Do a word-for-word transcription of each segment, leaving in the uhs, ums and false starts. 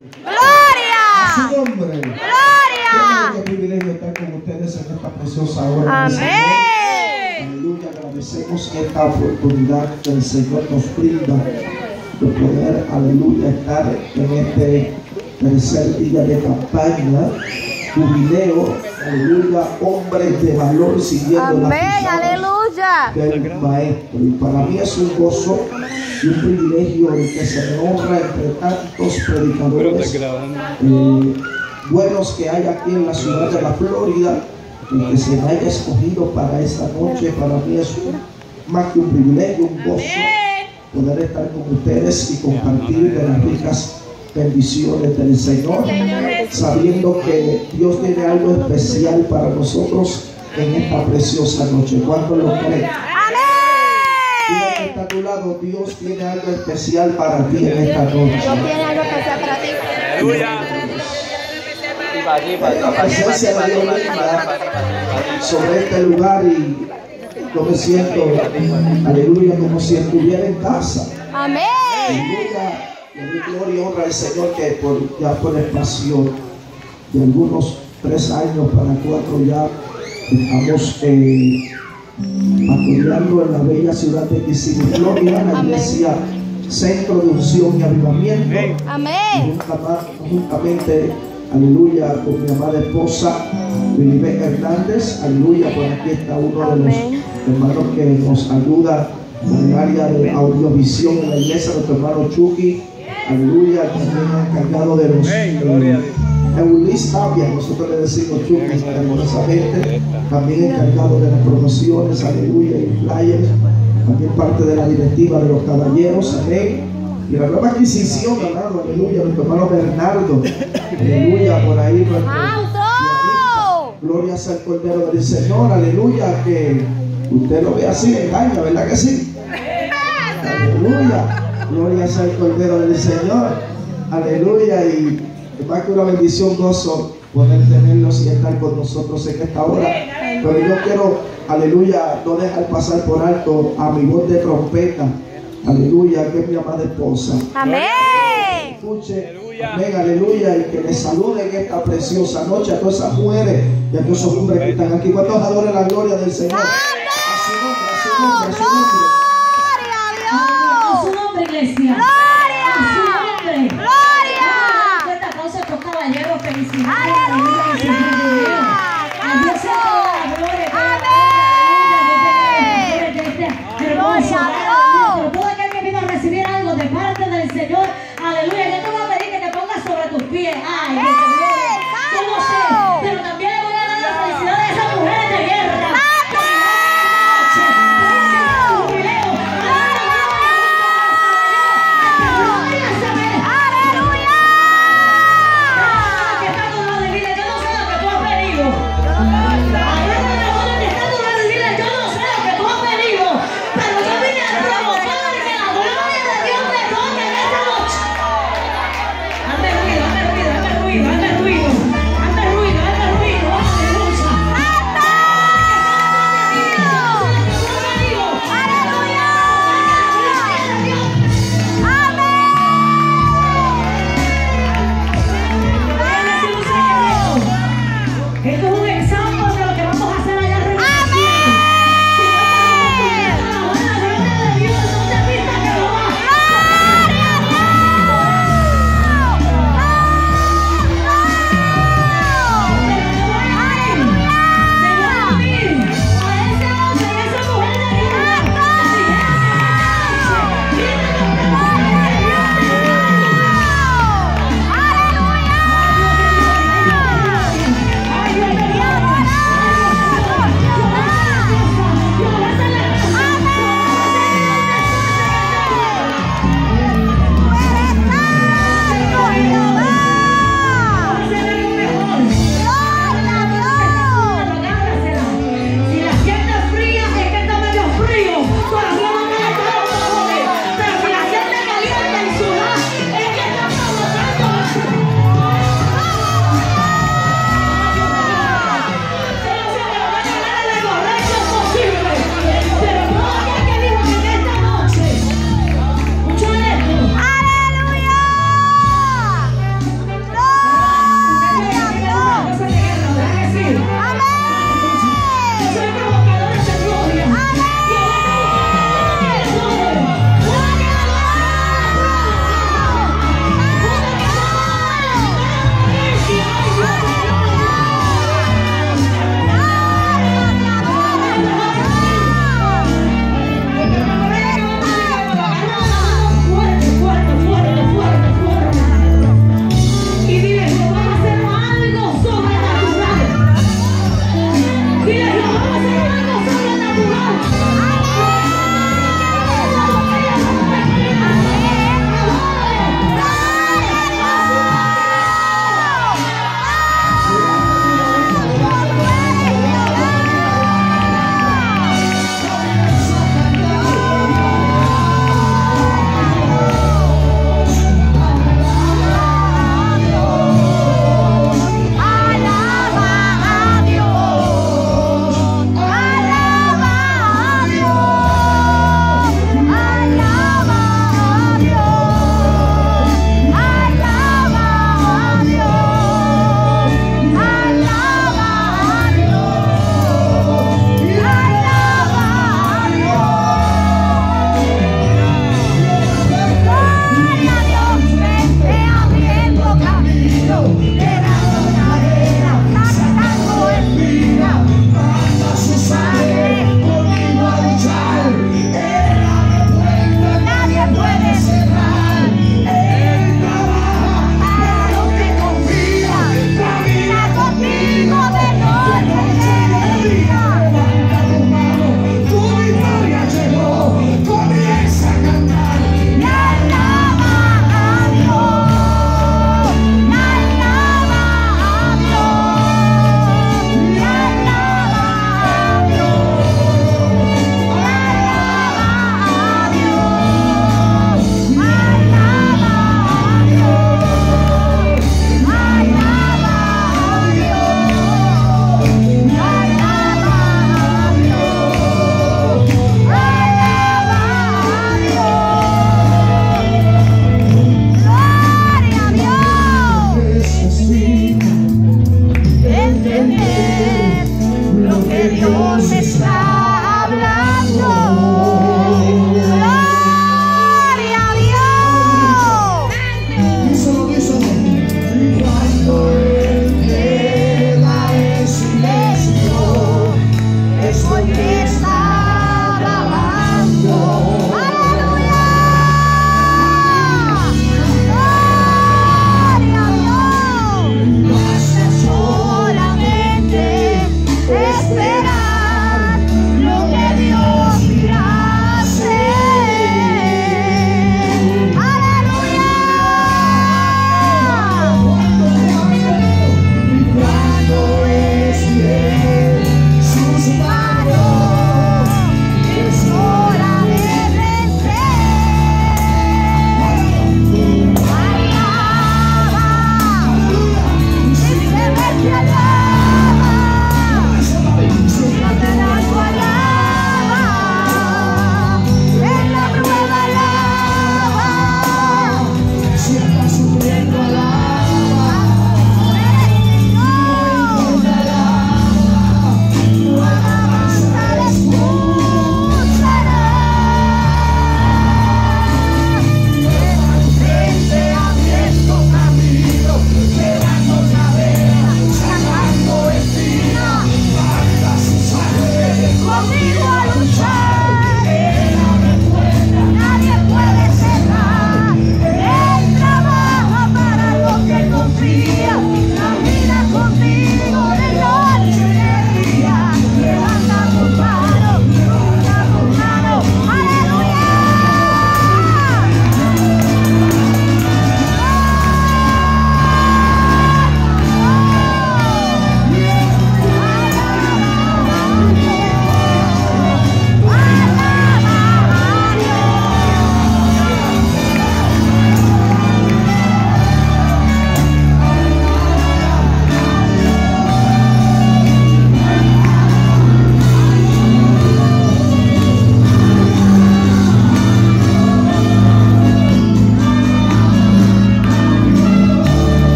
Gloria. A su nombre. Gloria. Qué privilegio estar con ustedes en esta preciosa hora. Amén. Aleluya, agradecemos esta oportunidad que el Señor nos brinda de poder, aleluya, estar en este tercer día de campaña, jubileo, aleluya, hombres de valor siguiendo Amén, la aleluya. del Maestro. Y para mí es un gozo y un privilegio el que se me honra entre tantos predicadores eh, buenos que hay aquí en la ciudad de la Florida, y que se me haya escogido para esta noche. Para mí es un, más que un privilegio, un gozo poder estar con ustedes y compartir de las ricas bendiciones del Señor, sabiendo que Dios tiene algo especial para nosotros en esta preciosa noche. ¿Cuántos lo creen? Dile que está a tu lado, Dios tiene algo especial para ti en esta noche. Dios tiene algo especial para ti. Aleluya. La presencia de Dios venga sobre este lugar y yo me siento, aleluya, como si estuviera en casa. Amén. Aleluya. Le doy gloria y honra al Señor que por, ya por el espacio de algunos tres años para cuatro ya estamos eh, apoyando en la bella ciudad de Kissimmee, Florida, la iglesia Centro de Unción y Avivamiento. Amén. Y juntamente, aleluya, con mi amada esposa Lilibet Hernández, aleluya, por aquí está uno de los hermanos que nos ayuda en el área de audiovisión en la iglesia, nuestro hermano Chucky, aleluya, también encargado de los eh, Eulis Tapia, nosotros le decimos Chucky, hermosamente, también encargado de las promociones, aleluya, y flyers, también parte de la directiva de los caballeros, amén. Y la nueva adquisición, amado, aleluya, nuestro hermano Bernardo, aleluya, por ahí nuestro, gloria sea el Cordero del Señor, aleluya, que usted lo ve así, engaña, ¿verdad que sí? Aleluya, gloria sea el Cordero del Señor, aleluya, y más que una bendición, gozo poder tenerlos y estar con nosotros en esta hora. Pero yo quiero, aleluya, no dejar pasar por alto a mi voz de trompeta, aleluya, que es mi amada esposa. Amén. Escuche, amén, aleluya, y que les salude en esta preciosa noche a todas esas mujeres y a todos esos hombres que están aquí. ¿Cuántos adoran la gloria del Señor? A su nombre, a su nombre, a su nombre. Gloria a Dios. A su nombre, iglesia. Gloria. A su nombre. Gloria. Esta cosa, estos caballeros, felicidades. Aleluya. A Dios sea toda la gloria. Gloria a Dios. Todo aquel que vino a recibir algo de parte del Señor, aleluya. Yo te voy a pedir que te pongas sobre tus pies. Ay, Dios te gloria. Yo no sé, pero también le voy a dar la felicidad a esas mujeres de guerra. Aleluya. Que está con los de vida, yo no sé lo que tú has pedido.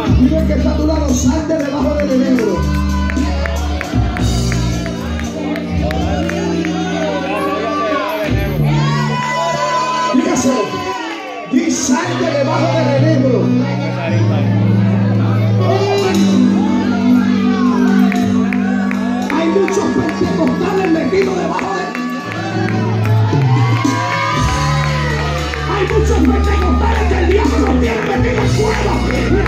Dile que está a tu lado, sal de debajo del enemigo. Dígase, di sal de debajo del enemigo. Hay muchos pentecostales metidos debajo de... Hay muchos pentecostales que el diablo los tiene metidos en fuego.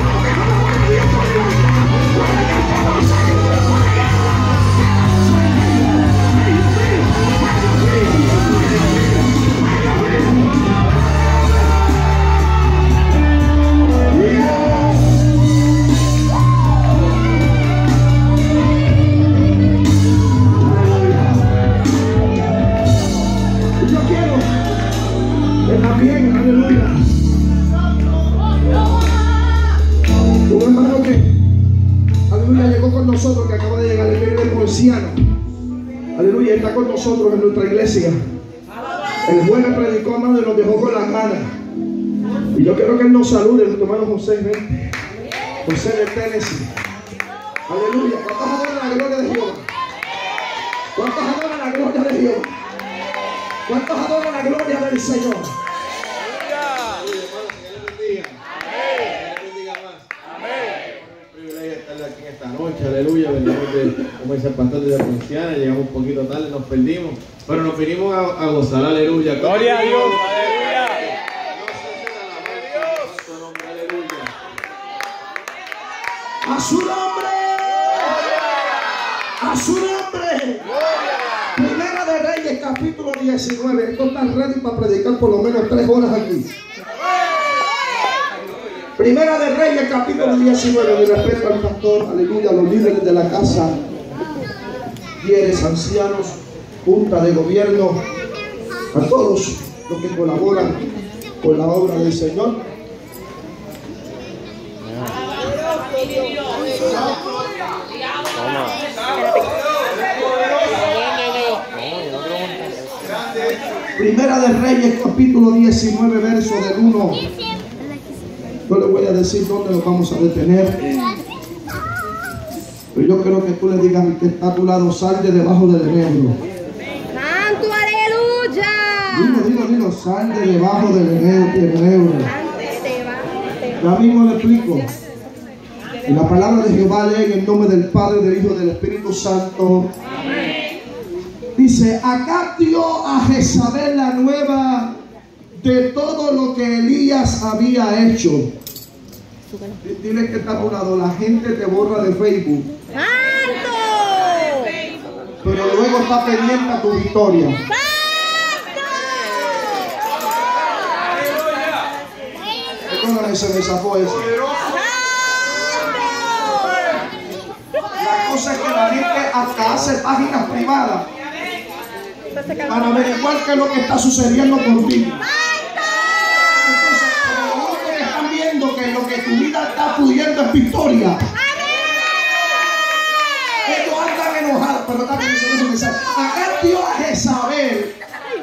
También, aleluya. Un hermano que, aleluya, llegó con nosotros, que acaba de llegar, el rey del Murciano. Aleluya, está con nosotros en nuestra iglesia. El jueves predicó, hermano, y nos dejó con las ganas. Y yo quiero que él nos salude, nuestro hermano José, ¿ven? José de Tennessee. Aleluya. ¿Cuántos adoran la gloria de Jehová? ¿Cuántos adoran la gloria de Jehová? ¿Cuántos adoran la gloria del Señor? Aquí en esta noche, aleluya, venimos de, como dice el pastor, de la Ponciana, llegamos un poquito tarde, nos perdimos, pero nos vinimos a, a gozar, aleluya. Gloria a Dios, aleluya. A su nombre, a su nombre. Primera de Reyes, capítulo diecinueve. Esto está ready para predicar por lo menos tres horas aquí. Primera de Reyes, capítulo diecinueve. Mi respeto al pastor, aleluya, a los líderes de la casa, líderes, ancianos, junta de gobierno, a todos los que colaboran con la obra del Señor. Primera de Reyes, capítulo diecinueve, verso del uno. Yo le voy a decir dónde nos vamos a detener. Pero yo quiero que tú le digas al que está a tu lado, sal de debajo del enemigo. ¡Santo, aleluya! Dilo, dilo, dilo, sal de debajo del enemigo. Ya mismo le explico. Y la palabra de Jehová lee en el nombre del Padre, del Hijo y del Espíritu Santo. Dice, acá dio a Jezabel la nueva de todo lo que Elías había hecho. Dile que está a tu lado, la gente te borra de Facebook. ¡Santo! Pero luego está pendiente a tu victoria. Perdóname, se me zafó eso. La cosa es que la gente hasta hace páginas privadas para averiguar qué es lo que está sucediendo contigo. Entonces, como ustedes están viendo que lo que tu vida está fluyendo es victoria, ellos andan enojados, pero también dicen eso mensaje. Acá dio a Jezabel.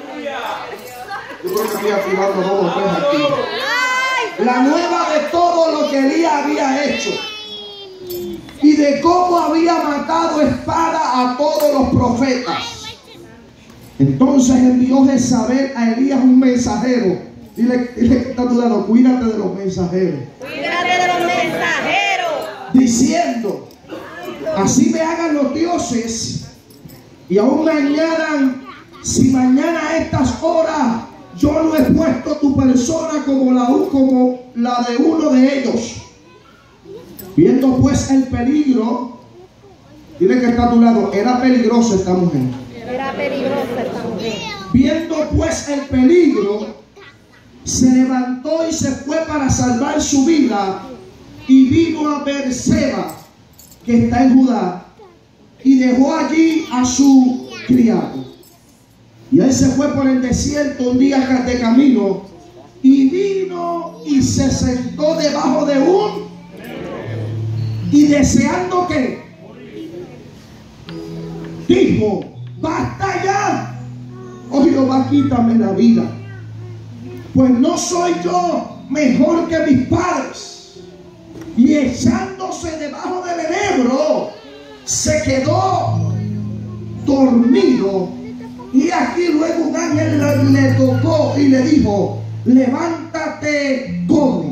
Yo creo que voy activando dos o tres aquí. La nueva de todo lo que Elías había hecho y de cómo había matado espada a todos los profetas. Entonces envió Jezabel a Elías un mensajero. Dile, dile que está a tu lado, cuídate de los mensajeros. Cuídate de los mensajeros. Diciendo, así me hagan los dioses y aún me añadan, si mañana a estas horas yo no he puesto tu persona como la, como la de uno de ellos. Viendo pues el peligro, dile que está a tu lado, era peligrosa esta mujer. Era peligrosa esta mujer. Viendo pues el peligro, se levantó y se fue para salvar su vida y vino a Beerseba, que está en Judá, y dejó allí a su criado. Y él se fue por el desierto un día de camino y vino y se sentó debajo de un y deseando que dijo, basta ya, oh Jehová, quítame la vida, pues no soy yo mejor que mis padres. y echándose debajo del enebro, se quedó dormido. Y aquí luego un ángel le, le tocó y le dijo: levántate, come.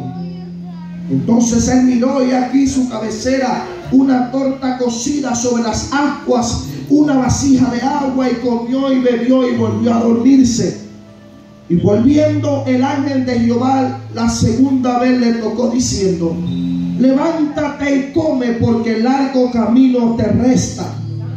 Entonces él miró y aquí su cabecera una torta cocida sobre las ascuas, una vasija de agua, y comió y bebió y volvió a dormirse. Y volviendo el ángel de Jehová la segunda vez le tocó diciendo: levántate y come, porque el largo camino te resta.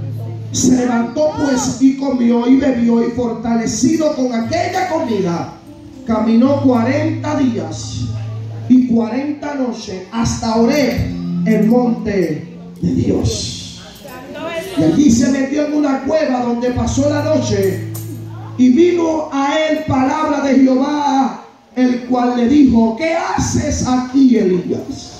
Se levantó pues y comió y bebió, y fortalecido con aquella comida, caminó cuarenta días y cuarenta noches hasta Horeb, el monte de Dios. Y allí se metió en una cueva donde pasó la noche. Y vino a él palabra de Jehová, el cual le dijo: ¿qué haces aquí, Elías?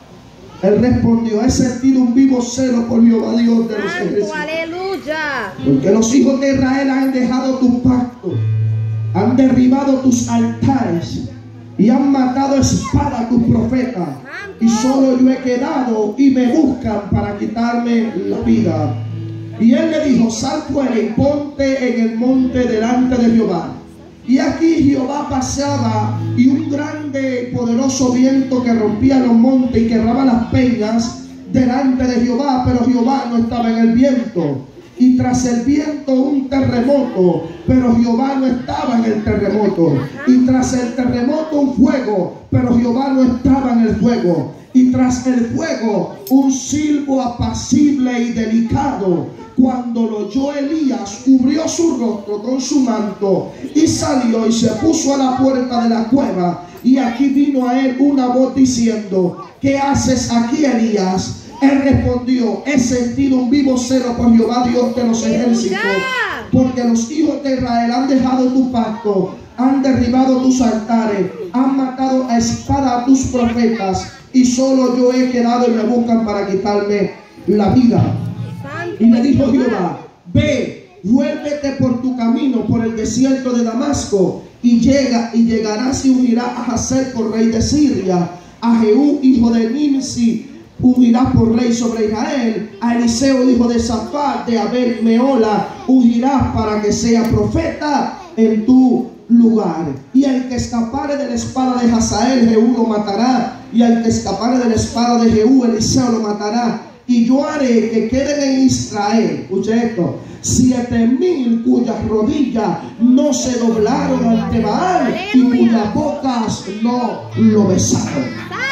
Él respondió: he sentido un vivo celo por Jehová Dios de los ejércitos, aleluya, porque los hijos de Israel han dejado tu pacto, han derribado tus altares y han matado a espada a tus profetas, y solo yo he quedado y me buscan para quitarme la vida. Y él le dijo: sal fuera y ponte en el monte delante de Jehová. Y aquí Jehová pasaba, y un grande y poderoso viento que rompía los montes y quebraba las peñas delante de Jehová, pero Jehová no estaba en el viento. Y tras el viento un terremoto, pero Jehová no estaba en el terremoto. Y tras el terremoto un fuego, pero Jehová no estaba en el fuego. Y tras el fuego un silbo apacible y delicado. Cuando lo oyó Elías, cubrió su rostro con su manto y salió y se puso a la puerta de la cueva. Y aquí vino a él una voz diciendo: ¿qué haces aquí, Elías? Él respondió: he sentido un vivo celo por Jehová Dios de los ejércitos, porque los hijos de Israel han dejado tu pacto, han derribado tus altares, han matado a espada a tus profetas, y solo yo he quedado y me buscan para quitarme la vida. Y le dijo Jehová: ve, vuélvete por tu camino por el desierto de Damasco, y llega y llegarás y unirás a Hazael por rey de Siria, a Jehú hijo de Nimsi ungirás por rey sobre Israel, a Eliseo hijo de Safat de Abel Meola ungirás para que sea profeta en tu lugar. Y al que escapare de la espada de Hazael, Jehú lo matará, y al que escapare de la espada de Jehú, Eliseo lo matará. Y yo haré que queden en Israel, escuche esto, siete mil cuyas rodillas no se doblaron ante Baal, y cuyas bocas no lo besaron.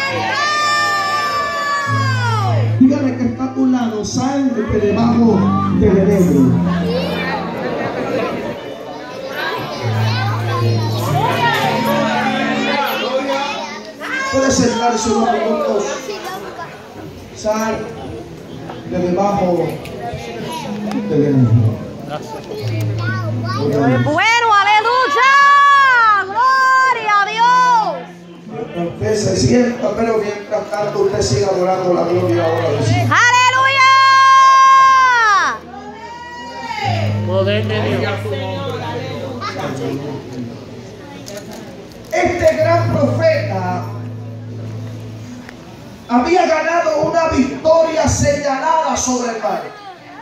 Dígale que está a tu lado: sangre debajo del enebro. Puede sentarse unos minutos. Sal de debajo del enemigo. bueno, aleluya, gloria a Dios, Usted se sienta, pero mientras tanto usted sigue adorando la gloria ahora de Dios. aleluya, Poder de Dios. Este gran profeta había ganado una victoria señalada sobre el mar.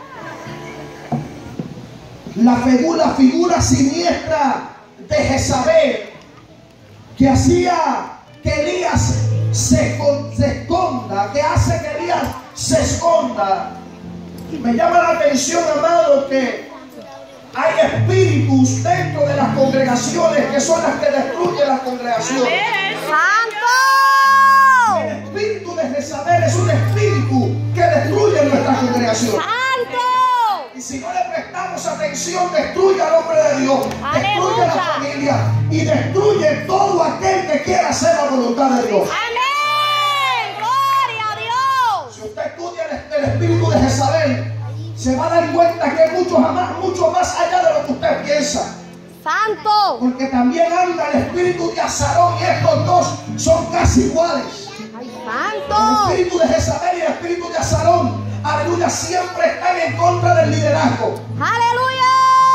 La figura, la figura siniestra de Jezabel, que hacía que Elías se, se esconda, que hace que Elías se esconda. Me llama la atención, amado, que hay espíritus dentro de las congregaciones que son las que destruyen las congregaciones. santo, El espíritu de Jezabel es un espíritu que destruye nuestra congregación. santo, Y si no le prestamos atención, destruye al hombre de Dios, destruye a la familia y destruye todo aquel que quiera hacer la voluntad de Dios. amén, gloria a Dios, Si usted estudia el, el espíritu de Jezabel, se va a dar cuenta que es mucho más, mucho más allá de lo que usted piensa. santo, Porque también anda el espíritu de Azarón, y estos dos son casi iguales. ay, El santo, espíritu de Jezabel y el espíritu de Azarón, aleluya, siempre están en contra del liderazgo. aleluya,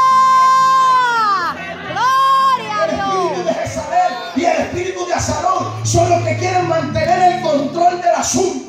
gloria a El espíritu de Dios, Jezabel y el espíritu de Azarón son los que quieren mantener el control del asunto.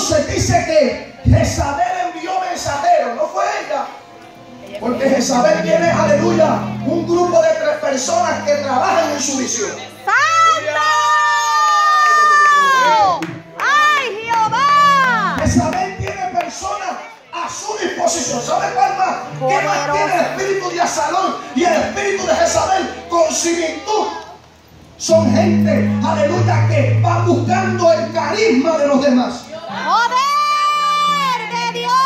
Entonces dice que Jezabel envió mensajeros, no fue ella. Porque Jezabel tiene, aleluya, un grupo de tres personas que trabajan en su visión. ¡Santo! ¡Ay, Jehová! Jezabel tiene personas a su disposición. ¿Sabe cuál más? ¿Qué más tiene el espíritu de Absalón y el espíritu de Jezabel con similitud? Son gente, aleluya, que va buscando el carisma de los demás. ¡Poder de Dios!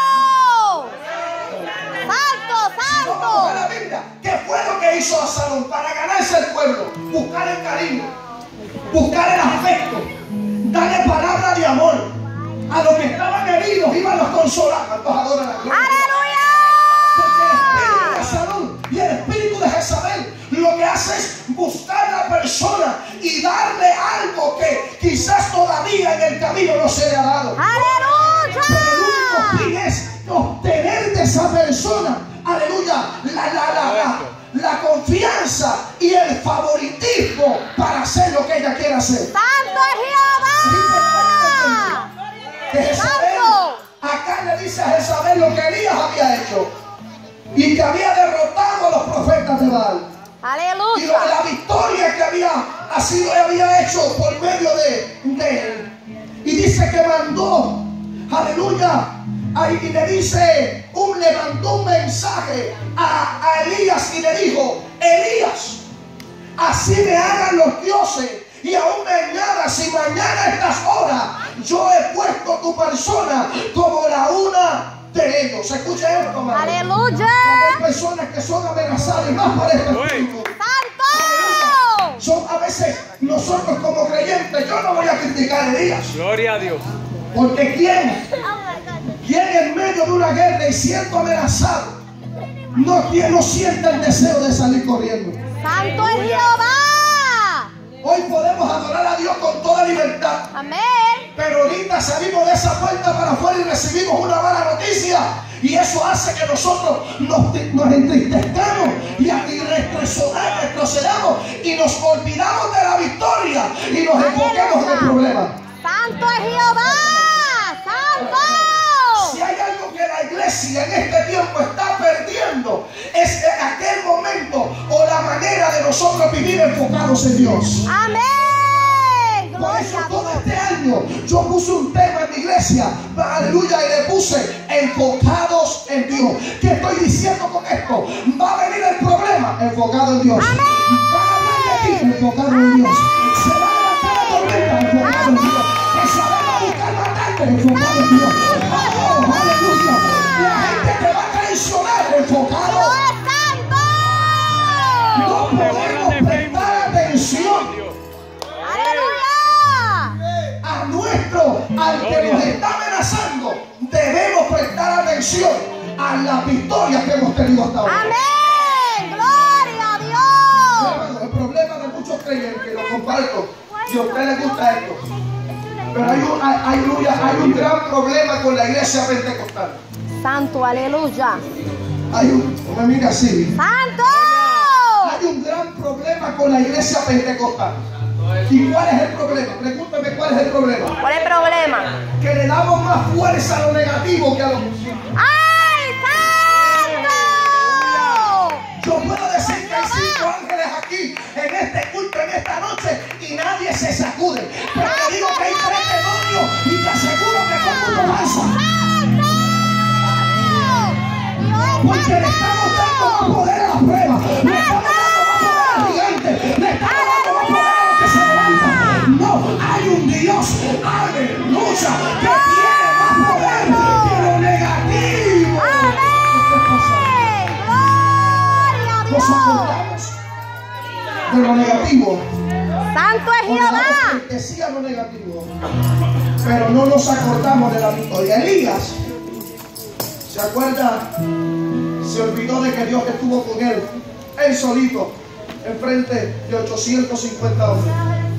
¡Santo, Vamos a la santo! Biblia. ¿Qué fue lo que hizo Absalón para ganarse el pueblo? Buscar el cariño, buscar el afecto, darle palabra de amor. A los que estaban heridos iban a los consolar. ¿Cuántos adoran a Dios? Porque el espíritu de Absalón y el espíritu de Jezabel lo que hace es buscar a la persona y darle algo que quizás todavía en el camino no se le ha dado. ¡Aleluya! Pero el único fin es obtener de esa persona, aleluya, la, la, la, la, la confianza y el favoritismo para hacer lo que ella quiere hacer. ¡Santo es Jehová! Que Jezabel, acá le dice a Jezabel lo que Elías había hecho y que había derrotado a los profetas de Baal. Y lo, ¡Aleluya! la victoria que había, ha sido, había hecho por medio de, de él. Y dice que mandó, aleluya, ahí, y le dice, un, le mandó un mensaje a, a Elías y le dijo: Elías, así me hagan los dioses y aún me añadas, si mañana a estas horas yo he puesto tu persona como la una de ellos. Escucha esto, hermano. ¡Aleluya! Hay personas que son amenazadas y más por este espíritu. ¡Santo! Son a veces nosotros como creyentes, yo no voy a criticar a Elías, Gloria a Dios. porque quién, quién en medio de una guerra y siendo amenazado, no, tiene, no siente el deseo de salir corriendo. ¡Santo es Jehová! Hoy podemos adorar a Dios con toda libertad, Amén. pero ahorita salimos de esa puerta para afuera y recibimos una mala noticia, y eso hace que nosotros nos, nos entristezcamos y, y retrocedamos, retrocedamos y nos olvidamos de la victoria y nos enfoquemos en el problema. ¡Santo es Jehová! ¡Santo! Si hay algo que la iglesia en este tiempo está perdiendo, es aquel momento o la manera de nosotros vivir enfocados en Dios. ¡Amén! Por eso ¡Gloria a todo Dios! este año yo puse un tema en mi iglesia, aleluya, y le puse enfocados en Dios. ¿Qué estoy diciendo con esto? Va a venir el problema, enfocado en Dios. Va a hablar de ti, enfocado en Dios. Se va a levantar la tormenta, enfocado en Dios. Que se va a buscar matarte, enfocado en Dios. Oh, aleluya. La gente te va a traicionar, enfocado. ¡Dios es santo! No podemos prestar atención ¡Aleluya! a nuestro, al que nos está amenazando. Debemos prestar atención a las victorias que hemos tenido hasta ahora. ¡Amén! ¡Gloria a Dios! Hermano, el problema de muchos creyentes, lo comparto, y a usted le gusta esto, pero hay un, hay, hay, hay un gran problema con la iglesia pentecostal. ¡Santo, aleluya! Hay un, no me mire así, ¡Santo! hay un gran problema con la iglesia pentecostal. ¿Y cuál es el problema? Pregúntame cuál es el problema. ¿Cuál es el problema? Que le damos más fuerza a lo negativo que a lo positivo. ¡Ay, santo! Yo puedo decir que hay cinco ángeles aquí en este culto, en esta noche, y nadie se sacude. Pero te digo que hay tres demonios y te aseguro que con mucho alza. Porque le estamos dando más poder a la prueba. Le estamos dando más poder al gigante. Le estamos dando más poder a los que se levantan. No, hay un Dios, aleluya, que tiene más poder que lo negativo. ¡Amén! ¡Gloria a Nos Dios! acordamos de lo negativo. ¡Santo es Olvidamos Jehová! que decía lo negativo, pero no nos acordamos de la victoria. Elías, ¿se acuerda? Se olvidó de que Dios estuvo con él, él solito, enfrente de ochocientos cincuenta hombres.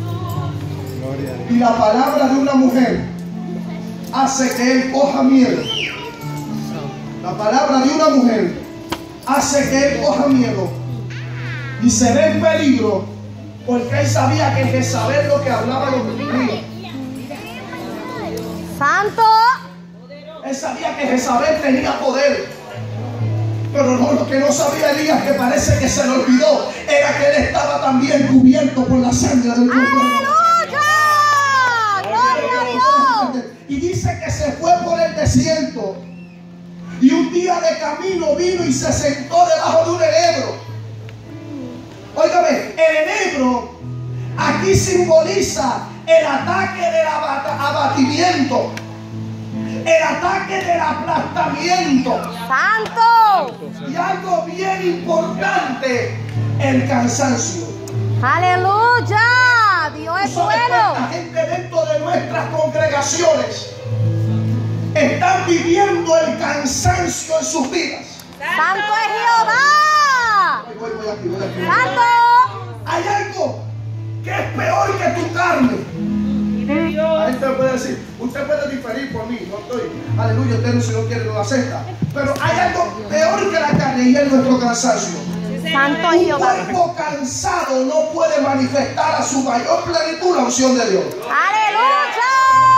Y la palabra de una mujer hace que él coja miedo. La palabra de una mujer hace que él coja miedo y se ve en peligro, porque él sabía que Jezabel lo que hablaba lo cumplía. Santo. Él sabía que Jezabel tenía poder. Pero no, lo que no sabía Elías, que parece que se le olvidó, era que él estaba también cubierto por la sangre del Cordero. ¡Aleluya! ¡Gloria a Dios! Y dice que se fue por el desierto. Y un día de camino vino y se sentó debajo de un enebro. Óigame, el enebro aquí simboliza el ataque del abata- abatimiento, el ataque del aplastamiento. Santo. Y algo bien importante, el cansancio. Aleluya. Dios es ¿Sabes bueno. cuánta gente dentro de nuestras congregaciones están viviendo el cansancio en sus vidas? Santo es Jehová. Voy, voy, voy aquí, voy aquí. Santo. Hay algo que es peor que tu carne. La gente puede decir, usted puede diferir por mí, no estoy, aleluya, usted no, si no quiere no lo acepta. Pero hay algo peor que la carne y es nuestro cansancio. Santo es Un Jehová. cuerpo cansado no puede manifestar a su mayor plenitud la unción de Dios. Aleluya.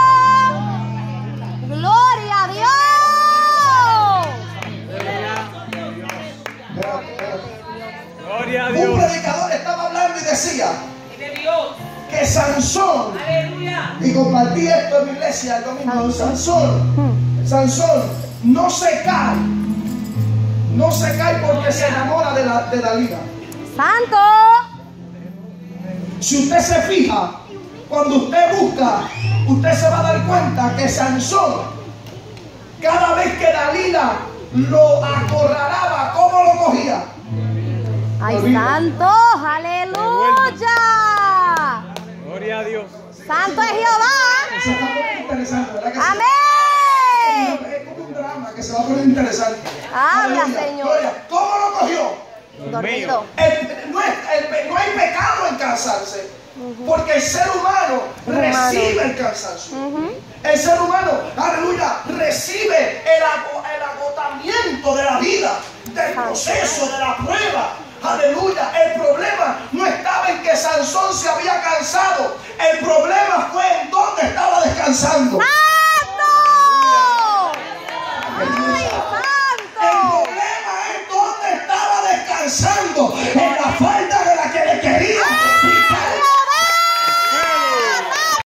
Gloria a Dios. Gloria a Un Dios. predicador estaba hablando y decía que Sansón, y compartí esto en mi iglesia el domingo, Sansón, Sansón no se cae, no se cae porque se enamora de, la, de Dalila. Santo. Si usted se fija, cuando usted busca, usted se va a dar cuenta que Sansón, cada vez que Dalila lo acorralaba, ¿cómo lo cogía? Ay, santo. Aleluya. Gloria a Dios. Santo es Jehová. Se va a poner interesante, ¿verdad que sí? Amén. Es como un drama que se va a poner interesante. Habla, Aleluya, Señor. gloria. ¿Cómo lo cogió? Dormido. El- no, es- el- no hay pecado en cansarse, porque el ser humano recibe el cansancio. El ser humano, aleluya, recibe el, ago- el agotamiento de la vida, del proceso, de la prueba. Aleluya, el problema no estaba en que Sansón se había cansado, el problema fue en dónde estaba descansando. ¡Santo!